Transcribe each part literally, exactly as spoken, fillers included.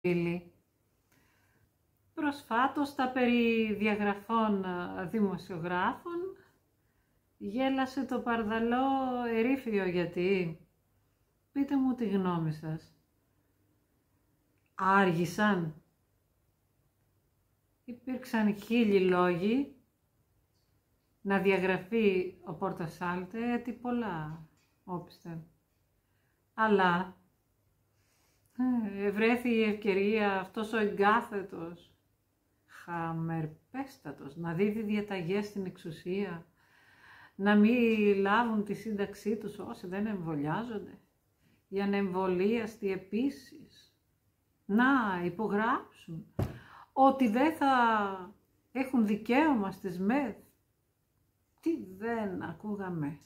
Προσφάτως, τα περί διαγραφών δημοσιογράφων, γέλασε το παρδαλό ερήφιο γιατί. Πείτε μου τη γνώμη σας. Άργησαν. Υπήρξαν χίλιοι λόγοι να διαγραφεί ο Πορτοσάλτε, γιατί πολλά όπισθεν. Αλλά ε, βρέθη η ευκαιρία αυτός ο εγκάθετος, χαμερπέστατος, να δίδει διαταγές στην εξουσία, να μην λάβουν τη σύνταξή τους όσοι δεν εμβολιάζονται, οι ανεμβολίαστοι επίσης, να υπογράψουν ότι δεν θα έχουν δικαίωμα στις ΜΕΘ. Τι δεν ακούγαμε.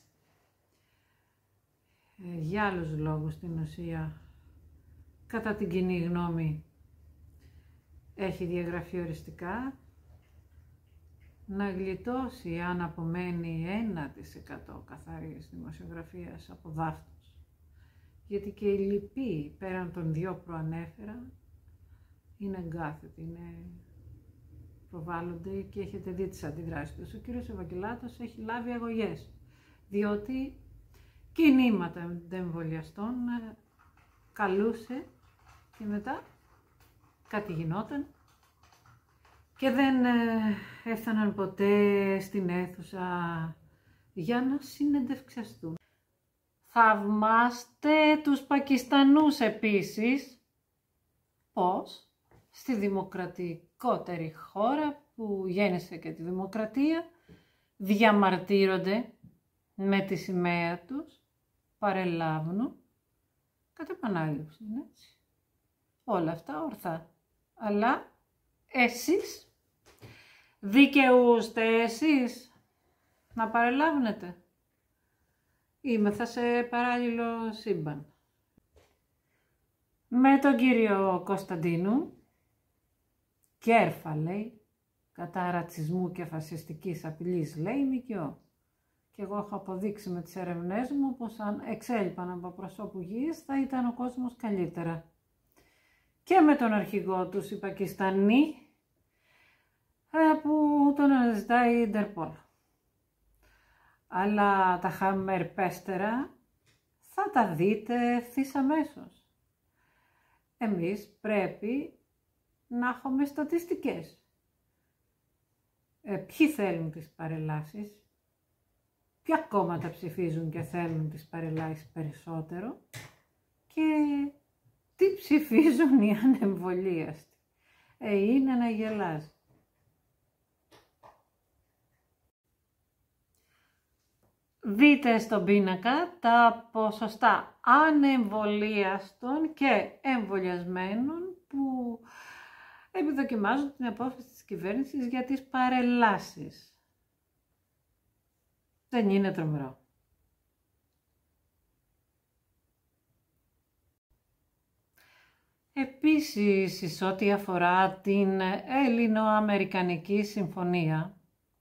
Ε, για άλλους λόγους στην ουσία, κατά την κοινή γνώμη, έχει διαγραφεί οριστικά, να γλιτώσει αν απομένει ένα τοις εκατό καθαρής δημοσιογραφίας από δάφτους. Γιατί και οι λοιποί, πέραν των δυο προανέφερα, είναι εγκάθετοι, είναι... προβάλλονται και έχετε δει τις αντιδράσεις τους. Ο κύριος Ευαγγελάτος έχει λάβει αγωγές, διότι κινήματα εμβολιαστών καλούσε και μετά κάτι γινόταν και δεν έφταναν ποτέ στην αίθουσα για να συνεντευξιαστούν. Θαυμάστε τους Πακιστανούς επίσης, πως στη δημοκρατικότερη χώρα που γέννησε και τη δημοκρατία διαμαρτύρονται με τη σημαία τους, παρελάβουν κατά επανάληψη, έτσι. Όλα αυτά ορθά. Αλλά εσείς δικαιούστε εσείς να παρελάβνετε. Είμεθα σε παράλληλο σύμπαν. Με τον κύριο Κωνσταντίνου, κέρφα λέει, κατά ρατσισμού και φασιστικής απειλής λέει ΜΚΟ. Και εγώ έχω αποδείξει με τις ερευνές μου πως αν εξέλιπαν από προσώπου γης θα ήταν ο κόσμος καλύτερα. Και με τον αρχηγό τους, οι Πακιστανοί, που τον αναζητάει η Ιντερπόλ. Αλλά τα χαμερπέστερα θα τα δείτε ευθύς αμέσως. Εμείς πρέπει να έχουμε στατιστικές. Ε, ποιοι θέλουν τις παρελάσεις, ποια κόμματα ψηφίζουν και θέλουν τις παρελάσεις περισσότερο και τι ψηφίζουν οι ανεμβολίαστοι. Ε, είναι να γελάς. Δείτε στον πίνακα τα ποσοστά ανεμβολίαστων και εμβολιασμένων που επιδοκιμάζουν την απόφαση της κυβέρνησης για τις παρελάσεις. Δεν είναι τρομερό. Επίσης, εις ό,τι αφορά την Έλληνο-Αμερικανική Συμφωνία,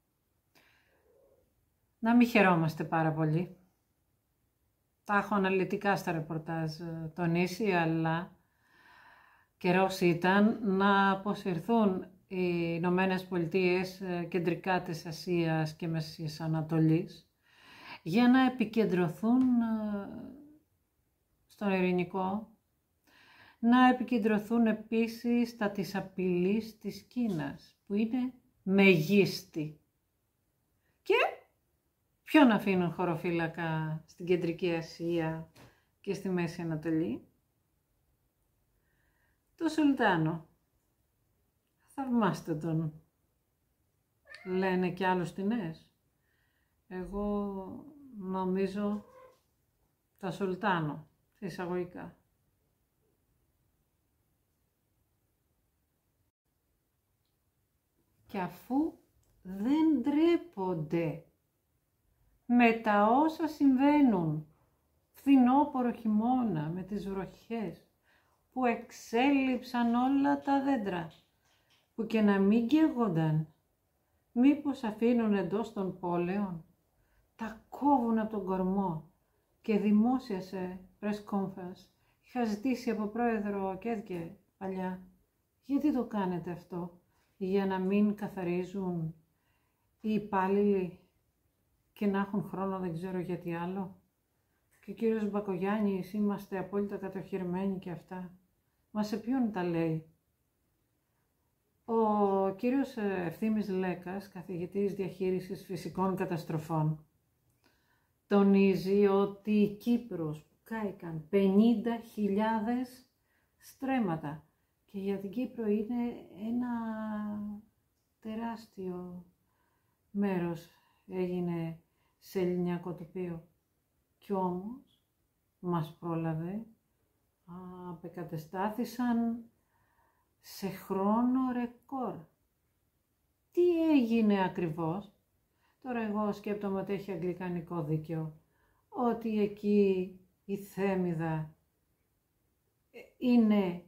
να μην χαιρόμαστε πάρα πολύ. Τα έχω αναλυτικά στα ρεπορτάζ τονίσει, αλλά καιρός ήταν να αποσυρθούν οι Ηνωμένες Πολιτείες κεντρικά της Ασίας και Μέσης Ανατολής για να επικεντρωθούν στον ειρηνικό, να επικεντρωθούν επίσης στα της απειλής της Κίνας, που είναι μεγίστη. Και ποιον αφήνουν χωροφύλακα στην Κεντρική Ασία και στη Μέση Ανατολή? Το Σουλτάνο. Θαυμάστε τον. Λένε και άλλους τινές. Εγώ νομίζω το Σουλτάνο, εισαγωγικά. Και αφού δεν ντρέπονται με τα όσα συμβαίνουν φθινόπωρο χειμώνα με τις βροχές που εξέλιψαν όλα τα δέντρα, που και να μην καίγονταν, μήπως αφήνουν εντός των πόλεων, τα κόβουν από τον κορμό και δημόσια σε press conference. Είχα ζητήσει από πρόεδρο Κέδκε παλιά Γιατί το κάνετε αυτό? Για να μην καθαρίζουν οι υπάλληλοι και να έχουν χρόνο, δεν ξέρω γιατί άλλο. Και ο κύριος Μπακογιάννης, είμαστε απόλυτα κατοχυρμένοι και αυτά. Μα σε ποιον τα λέει? Ο κύριος Ευθύμης Λέκας, καθηγητής διαχείρισης φυσικών καταστροφών, τονίζει ότι η Κύπρος που κάηκαν πενήντα χιλιάδες στρέμματα και για την Κύπρο είναι ένα τεράστιο μέρος, έγινε σε ελληνιακό τοπίο. Κι όμως μας πρόλαβε, απεκατεστάθησαν σε χρόνο ρεκόρ. Τι έγινε ακριβώς? Τώρα εγώ σκέπτομαι ότι έχει αγγλικανικό δίκαιο, ότι εκεί η Θέμιδα είναι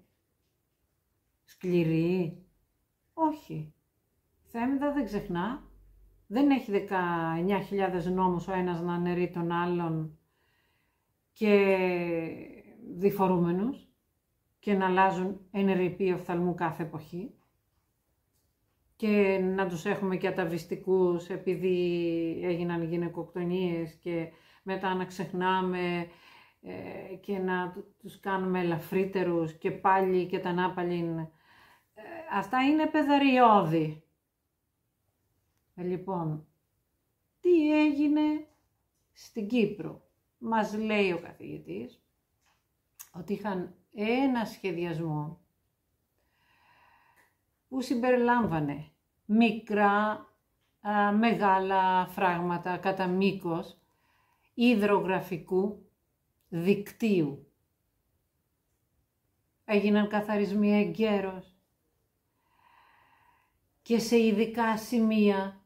σκληρή. Όχι. Η Θέμιδα δεν ξεχνά. Δεν έχει δεκαεννιά χιλιάδες νόμους ο ένας να αναιρεί τον άλλον και διφορούμενους και να αλλάζουν ενερειπή οφθαλμού κάθε εποχή και να τους έχουμε και αταβιστικούς επειδή έγιναν γυναικοκτονίες και μετά να ξεχνάμε ε, και να τους κάνουμε ελαφρύτερους και πάλι και τα νάπαλιν. Ε, αυτά είναι παιδαριώδη. Ε, λοιπόν, τι έγινε στην Κύπρο? Μας λέει ο καθηγητής ότι είχαν ένα σχεδιασμό που συμπεριλάμβανε μικρά, α, μεγάλα φράγματα κατά μήκος υδρογραφικού δικτύου. Έγιναν καθαρισμοί εγκαίρως και σε ειδικά σημεία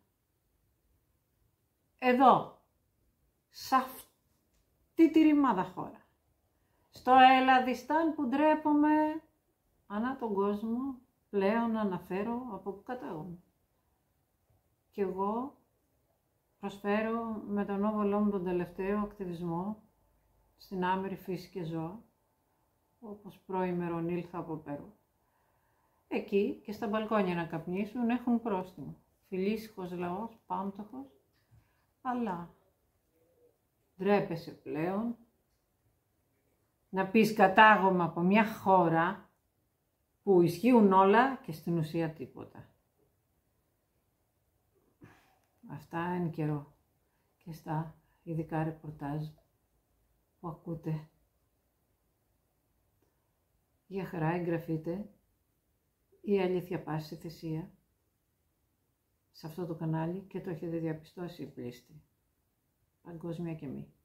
εδώ, σε αυτή τη ρημάδα χώρα. Στο Ελλαδιστάν που ντρέπομαι ανά τον κόσμο πλέον αναφέρω από που κατάγομαι. Και εγώ προσφέρω με τον όβολό μου τον τελευταίο ακτιβισμό στην άμερη φύση και ζώα, όπως προημερών ήλθα από Περού. Εκεί και στα μπαλκόνια να καπνίσουν έχουν πρόστιμο. Φιλήσυχος λαός, πάμπτωχος, αλλά ντρέπεσαι πλέον να πεις κατάγομαι από μια χώρα που ισχύουν όλα και στην ουσία τίποτα. Αυτά είναι καιρό και στα ειδικά ρεπορτάζ που ακούτε. Για χαρά εγγραφείτε η αλήθεια πάση θυσία σε αυτό το κανάλι και το έχετε διαπιστώσει πλήστη. Παγκόσμια και μη.